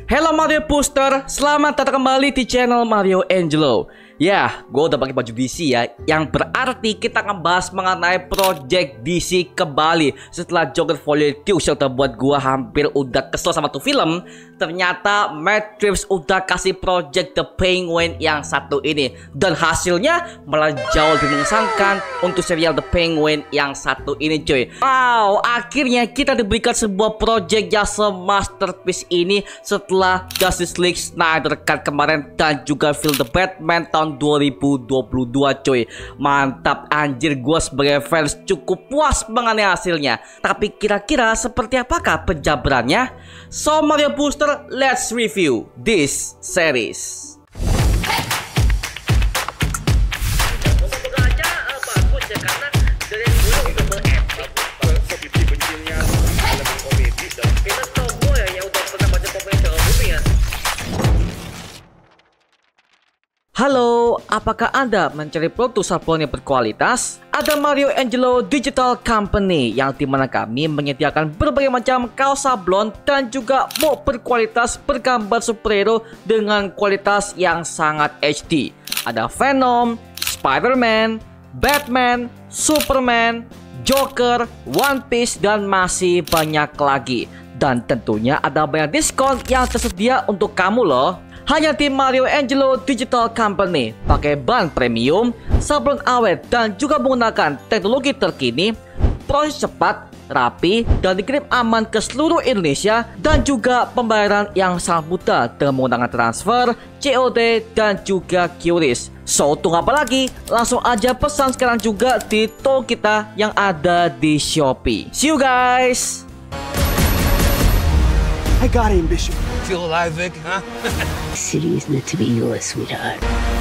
Hello Mario Booster, selamat datang kembali di channel Mario Angelo. Ya, gue udah pakai baju DC ya, yang berarti kita akan bahas mengenai project DC kembali setelah Joker Volume 2 yang udah buat gue hampir udah kesel sama tuh film. Ternyata Matt Reeves udah kasih project The Penguin yang satu ini, dan hasilnya malah jauh lebih mengesankan untuk serial The Penguin yang satu ini cuy. Wow, akhirnya kita diberikan sebuah project yang se-masterpiece ini setelah Justice League Snyder Cut kemarin dan juga film The Batman tahun 2022 cuy. Mantap anjir, gue sebagai fans cukup puas mengenai hasilnya. Tapi kira-kira seperti apakah penjabarannya? So Mario Booster, let's review this series. Halo, apakah Anda mencari produk sablon yang berkualitas? Ada Mario Angelo Digital Company yang dimana kami menyediakan berbagai macam kaos sablon dan juga mop berkualitas bergambar superhero dengan kualitas yang sangat HD. Ada Venom, Spider-Man, Batman, Superman, Joker, One Piece, dan masih banyak lagi. Dan tentunya ada banyak diskon yang tersedia untuk kamu loh. Hanya di Mario Angelo Digital Company. Pakai bahan premium, sablon awet, dan juga menggunakan teknologi terkini. Proses cepat, rapi, dan dikirim aman ke seluruh Indonesia. Dan juga pembayaran yang sangat mudah dengan menggunakan transfer, COD, dan juga QRIS. So, tunggu apa lagi? Langsung aja pesan sekarang juga di toko kita yang ada di Shopee. See you guys! I got ambition. Feel alive, Vic, huh? City is meant to be yours, sweetheart.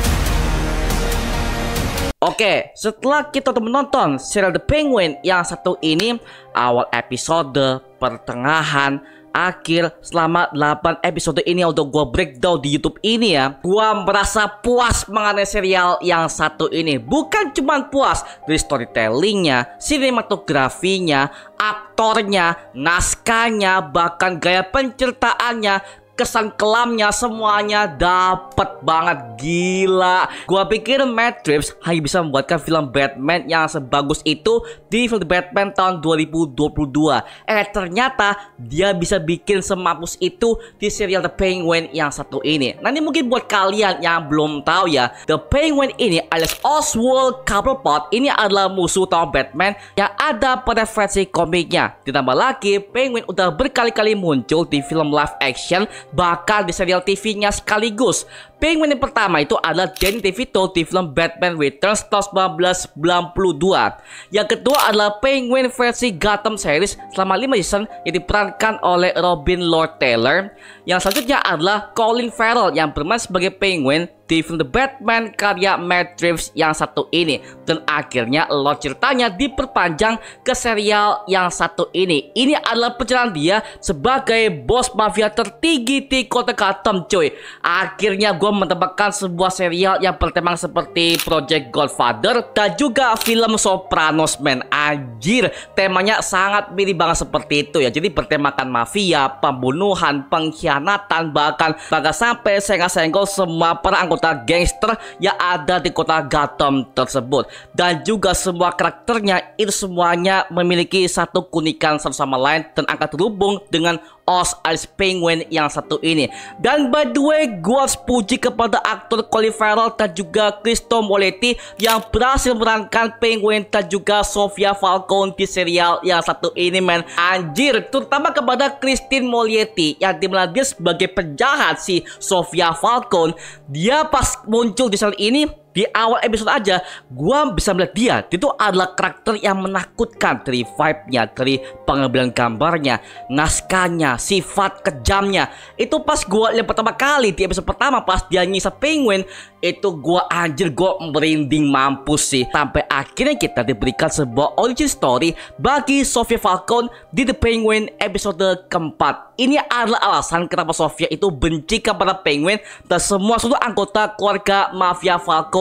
Oke, setelah kita udah menonton serial The Penguin yang satu ini, awal episode, pertengahan, akhir, selama 8 episode ini yang udah gue breakdown di YouTube ini ya, gue merasa puas mengenai serial yang satu ini. Bukan cuma puas dari storytellingnya, sinematografinya, aktornya, naskahnya, bahkan gaya penceritaannya, kesan kelamnya, semuanya dapet banget. Gila, gua pikir Matt Reeves hanya bisa membuatkan film Batman yang sebagus itu di film Batman tahun 2022. Ternyata dia bisa bikin semampus itu di serial The Penguin yang satu ini. Nah, ini mungkin buat kalian yang belum tahu ya, The Penguin ini alias Oswald Cobblepot ini adalah musuh utama Batman yang ada pada versi komiknya. Ditambah lagi, Penguin udah berkali-kali muncul di film live action, bahkan di serial TV-nya sekaligus. Penguin yang pertama itu adalah Danny DeVito di film Batman Returns tahun 1992. Yang kedua adalah Penguin versi Gotham series selama 5 season yang diperankan oleh Robin Lord Taylor. Yang selanjutnya adalah Colin Farrell yang bermain sebagai Penguin di film The Batman karya Matt Reeves yang satu ini. Dan akhirnya Lord ceritanya diperpanjang ke serial yang satu ini. Ini adalah perjalanan dia sebagai bos mafia tertinggi di kota Gotham cuy. Akhirnya gue menambahkan sebuah serial yang bertema seperti Project Godfather dan juga film Sopranos men. Anjir, temanya sangat mirip banget seperti itu ya. Jadi bertemakan mafia, pembunuhan, pengkhianatan, bahkan sampai senggol semua para anggota gangster yang ada di kota Gotham tersebut. Dan juga semua karakternya itu semuanya memiliki satu keunikan satu sama lain dan akan terhubung dengan Oz alias Penguin yang satu ini. Dan by the way, gue harus puji kepada aktor Colin Farrell dan juga Christopher Moletti yang berhasil memerankan Penguin dan juga Sofia Falcone di serial yang satu ini men. Anjir, terutama kepada Christine Moletti yang dimana dia sebagai penjahat si Sofia Falcone. Dia pas muncul di serial ini, di awal episode aja gua bisa melihat dia itu adalah karakter yang menakutkan dari vibe-nya, dari pengambilan gambarnya, naskahnya, sifat kejamnya. Itu pas gua lihat pertama kali di episode pertama pas dia ngisap Penguin, itu gua anjir, gua merinding mampus sih. Sampai akhirnya kita diberikan sebuah origin story bagi Sofia Falcone di The Penguin episode keempat. Ini adalah alasan kenapa Sofia itu benci kepada Penguin dan semua seluruh anggota keluarga mafia Falcone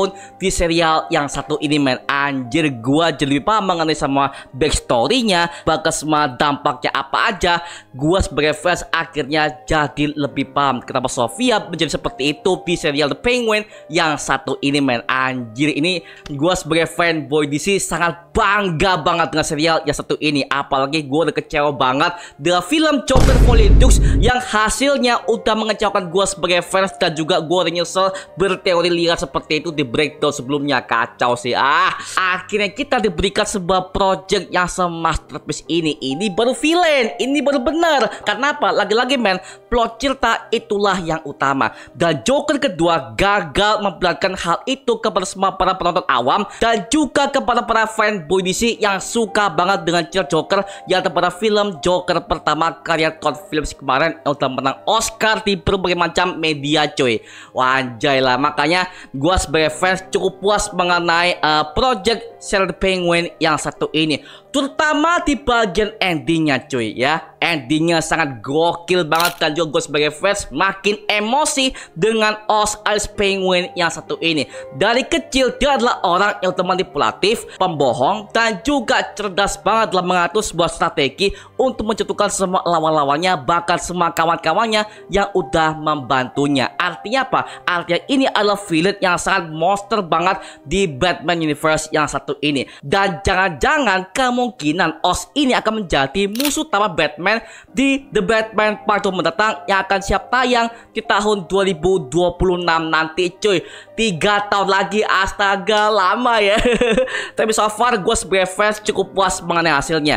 tahun di serial yang satu ini men. Anjir, gua jadi lebih paham mengenai semua backstory-nya, bahkan semua dampaknya apa aja. Gua sebagai fans akhirnya jadi lebih paham kenapa Sofia menjadi seperti itu di serial The Penguin yang satu ini men. Anjir, ini gua sebagai fanboy DC sangat bangga banget dengan serial yang satu ini. Apalagi gua udah kecewa banget dengan film Joker Volidux yang hasilnya udah mengecewakan gua sebagai fans, dan juga gua udah nyesel berteori liar seperti itu di breakdown sebelumnya. Kacau sih. Akhirnya kita diberikan sebuah project yang semasterpiece ini. Ini baru villain, ini baru bener. Karena apa? Lagi-lagi men, plot cerita itulah yang utama. Dan Joker kedua gagal memperlihatkan hal itu kepada semua para penonton awam dan juga kepada para fanboy DC yang suka banget dengan cerita Joker yang pada film Joker pertama karya Todd Phillips kemarin yang udah menang Oscar di berbagai macam media cuy. Wanjay lah, makanya gua sebagai fans cukup puas mengenai project serial The Penguin yang satu ini, terutama di bagian endingnya cuy ya. Endingnya sangat gokil banget, dan juga gue sebagai fans makin emosi dengan Oz alias Penguin yang satu ini. Dari kecil dia adalah orang yang manipulatif, pembohong, dan juga cerdas banget dalam mengatur sebuah strategi untuk menjatuhkan semua lawan-lawannya, bahkan semua kawan-kawannya yang udah membantunya. Artinya apa? Artinya ini adalah villain yang sangat monster banget di Batman Universe yang satu ini. Dan jangan-jangan kemungkinan Oz ini akan menjadi musuh utama Batman di The Batman Part 2 mendatang yang akan siap tayang di tahun 2026 nanti cuy. 3 tahun lagi, astaga, lama ya. Tapi so far gue sebagai fans cukup puas mengenai hasilnya.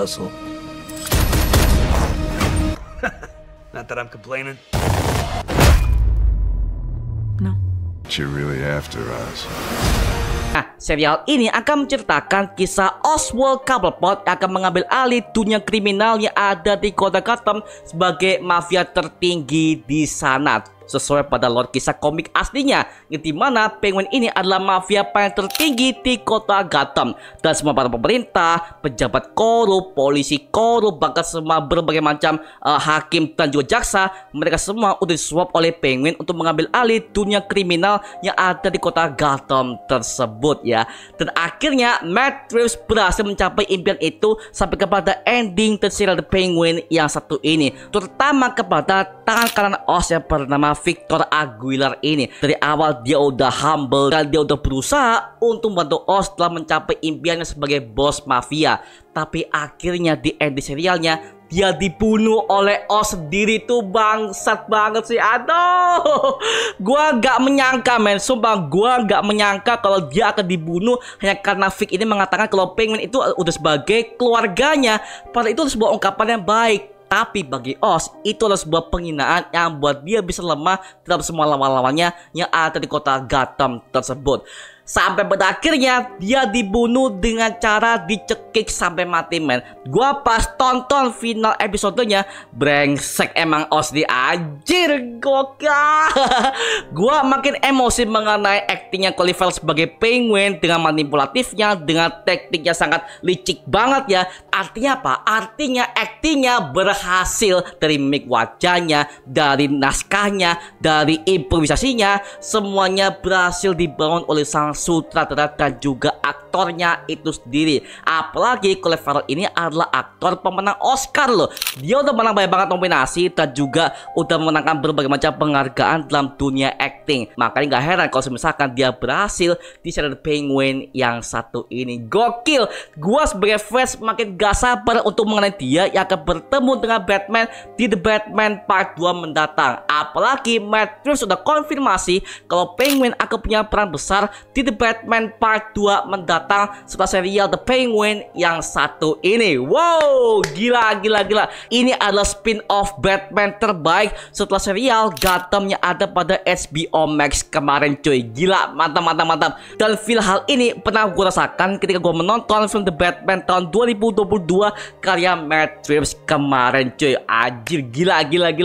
Not that I'm complaining. No. You're really after us. Nah, serial ini akan menceritakan kisah Oswald Cobblepot yang akan mengambil alih dunia kriminal yang ada di kota Gotham sebagai mafia tertinggi di sana. Sesuai pada lore kisah komik aslinya, di mana Penguin ini adalah mafia paling tertinggi di kota Gotham, dan semua para pemerintah, pejabat korup, polisi korup, bahkan semua berbagai macam hakim dan juga jaksa, mereka semua udah disuap oleh Penguin untuk mengambil alih dunia kriminal yang ada di kota Gotham tersebut ya. Dan akhirnya Matt Reeves berhasil mencapai impian itu sampai kepada ending serial The Penguin yang satu ini, terutama kepada tangan kanan Oz yang bernama Victor Aguilar ini. Dari awal dia udah humble dan dia udah berusaha untuk membantu Oz telah mencapai impiannya sebagai bos mafia. Tapi akhirnya di end serialnya dia dibunuh oleh Oz sendiri tuh, bangsat banget sih. Aduh, gua gak menyangka men, sumpah gua gak menyangka kalau dia akan dibunuh hanya karena Vic ini mengatakan kalau Penguin itu udah sebagai keluarganya. Padahal itu sebuah ungkapan yang baik. Tapi bagi Oz itu adalah sebuah penghinaan yang buat dia bisa lemah terhadap semua lawan-lawannya yang ada di kota Gotham tersebut. Sampai pada akhirnya dia dibunuh dengan cara dicekik sampai mati men. Gua pas tonton final episodenya, brengsek emang Oz di anjir, gokil. Gua makin emosi mengenai aktingnya Colin Farrell sebagai Penguin dengan manipulatifnya, dengan tekniknya sangat licik banget ya. Artinya apa? Artinya aktingnya berhasil, dari mimik wajahnya, dari naskahnya, dari improvisasinya, semuanya berhasil dibangun oleh sang sutradara dan juga aktornya itu sendiri. Apalagi Colin Farrell ini adalah aktor pemenang Oscar loh. Dia udah menang banyak banget nominasi dan juga udah menangkan berbagai macam penghargaan dalam dunia acting. Makanya gak heran kalau misalkan dia berhasil di serial Penguin yang satu ini. Gokil. Gua sebagai fans makin gak sabar untuk mengenai dia yang akan bertemu dengan Batman di The Batman Part 2 mendatang. Apalagi Matt Reeves sudah konfirmasi kalau Penguin akan punya peran besar di The Batman Part 2 mendatang setelah serial The Penguin yang satu ini. Wow, gila. Ini adalah spin-off Batman terbaik setelah serial Gotham yang ada pada HBO Max kemarin cuy. Gila, mantap. Dan feel hal ini pernah gue rasakan ketika gue menonton film The Batman tahun 2022 karya Matt Reeves kemarin cuy. Anjir, gila.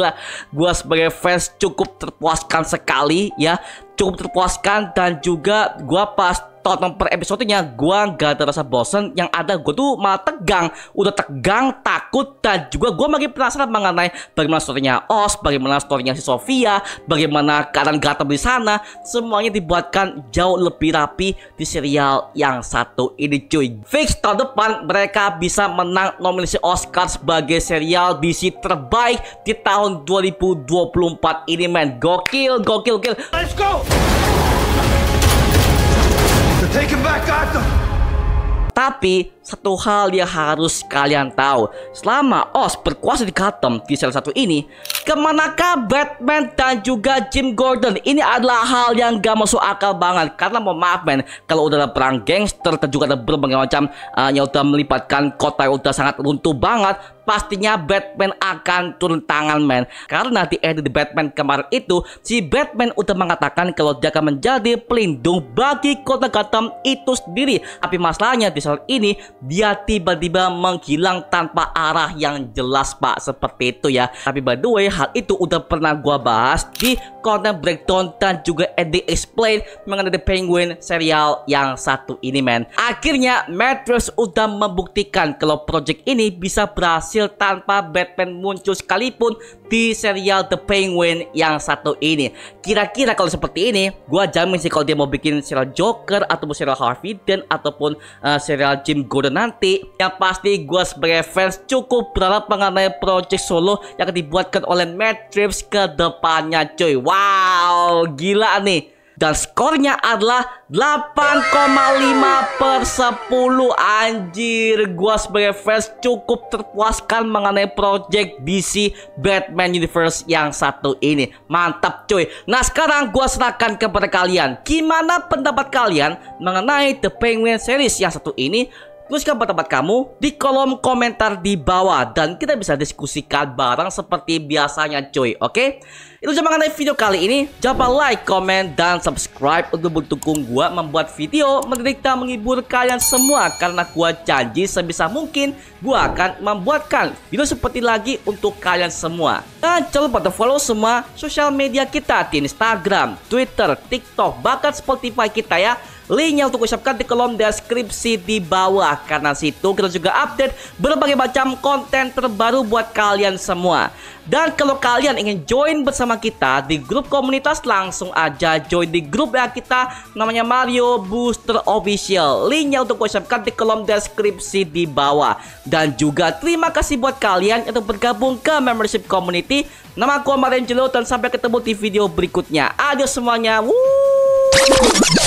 Gue sebagai fans cukup terpuaskan sekali ya. Cukup terpuaskan, dan juga gua pas tonton per episodenya gua gak ada rasa bosen, yang ada gue tuh malah tegang, udah tegang, takut, dan juga gue makin penasaran mengenai bagaimana storynya Oz, bagaimana storynya si Sofia, bagaimana keadaan Gotham di sana. Semuanya dibuatkan jauh lebih rapi di serial yang satu ini cuy. Fix tahun depan mereka bisa menang nominasi Oscar sebagai serial DC terbaik di tahun 2024 ini men. Gokil. Let's go! Take him back, Gotham! Tapi satu hal yang harus kalian tahu, selama Oz berkuasa di Gotham di serial satu ini, kemanakah Batman dan juga Jim Gordon? Ini adalah hal yang gak masuk akal banget. Karena mohon maaf men, kalau udah ada perang gangster dan juga ada berbagai macam yang udah melibatkan kota yang udah sangat runtuh banget, pastinya Batman akan turun tangan men. Karena di edit Batman kemarin itu, si Batman udah mengatakan kalau dia akan menjadi pelindung bagi kota Gotham itu sendiri. Tapi masalahnya di saat ini dia tiba-tiba menghilang tanpa arah yang jelas pak, seperti itu ya. Tapi by the way, hal itu udah pernah gua bahas di konten breakdown dan juga ending explain mengenai The Penguin serial yang satu ini men. Akhirnya Matt Reeves udah membuktikan kalau project ini bisa berhasil tanpa Batman muncul sekalipun di serial The Penguin yang satu ini. Kira-kira kalau seperti ini, gua jamin sih kalau dia mau bikin serial Joker ataupun serial Harvey Dent ataupun serial Jim Gordon nanti, yang pasti gua sebagai fans cukup berharap mengenai project solo yang akan dibuatkan oleh Matt Reeves ke depannya cuy. Wow, gila nih. Dan skornya adalah 8,5/10. Anjir, gua sebagai fans cukup terpuaskan mengenai project DC Batman Universe yang satu ini. Mantap cuy. Nah sekarang gua serahkan kepada kalian, gimana pendapat kalian mengenai The Penguin series yang satu ini? Tuliskan pendapat kamu di kolom komentar di bawah dan kita bisa diskusikan bareng seperti biasanya cuy. Oke? Itu aja mengenai video kali ini. Jangan lupa like, comment, dan subscribe untuk mendukung gua membuat video menarik dan menghibur kalian semua. Karena gua janji sebisa mungkin gua akan membuatkan video seperti lagi untuk kalian semua. Dan jangan lupa follow semua sosial media kita di Instagram, Twitter, TikTok, bahkan Spotify kita ya. Linknya untuk ucapkan di kolom deskripsi di bawah. Karena situ kita juga update berbagai macam konten terbaru buat kalian semua. Dan kalau kalian ingin join bersama kita di grup komunitas, langsung aja join di grup ya kita, namanya Mario Booster Official. Linknya untuk ucapkan di kolom deskripsi di bawah. Dan juga terima kasih buat kalian yang bergabung ke membership community. Nama aku Omar Angelo dan sampai ketemu di video berikutnya. Adios semuanya. Woo!